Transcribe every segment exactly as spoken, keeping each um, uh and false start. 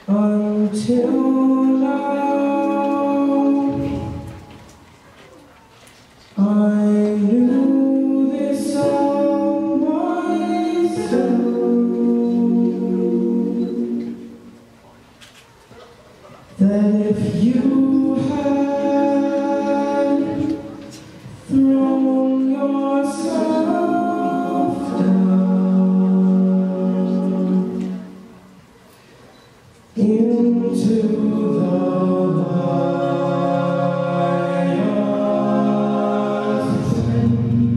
until now. I knew this all myself, that if you had thrown yourself down into the lion's den,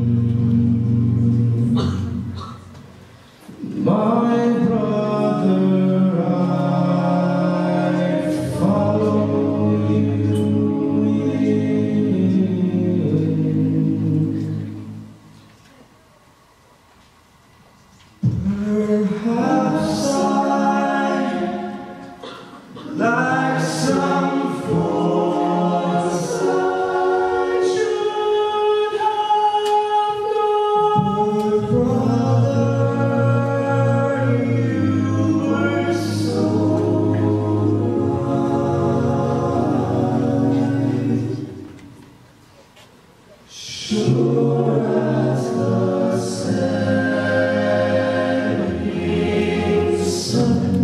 my brother, I'd follow you in. Perhaps I, like some fools, I should have known, brother, you were so wise. Sure as the setting sun,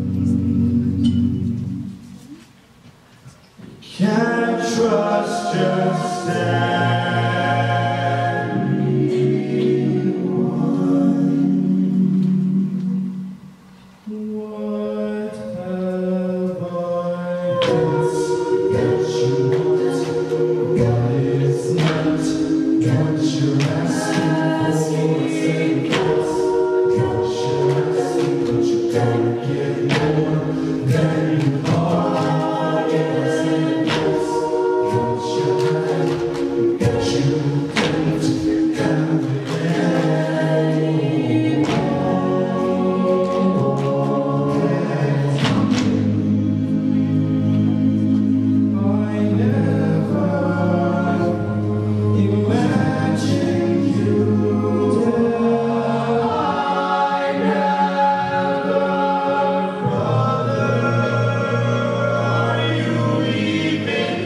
can't trust just anyone. What have I done that you want? What is not what you're asking for? Say yes, what you're asking, but you don't get more than you are. Yes, and yes, what you had, that you didn't have it anymore. I never imagined you did. I never, brother, are you even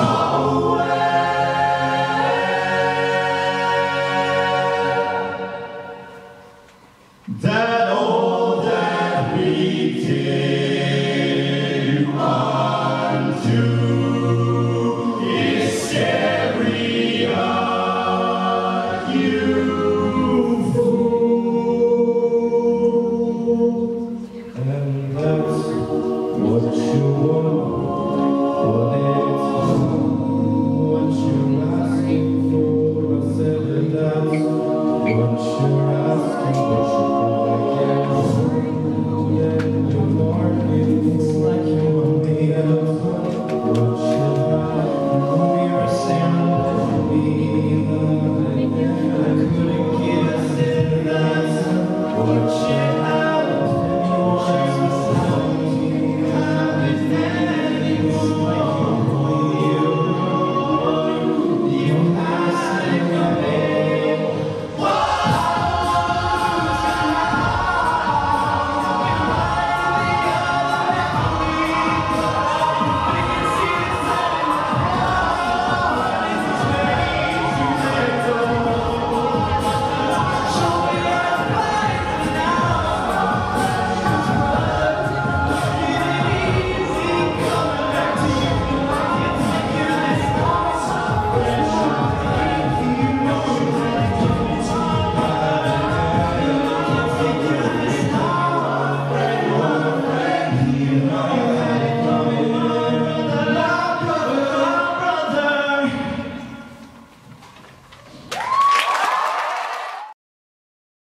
aware that all that we did unto Iscariot, you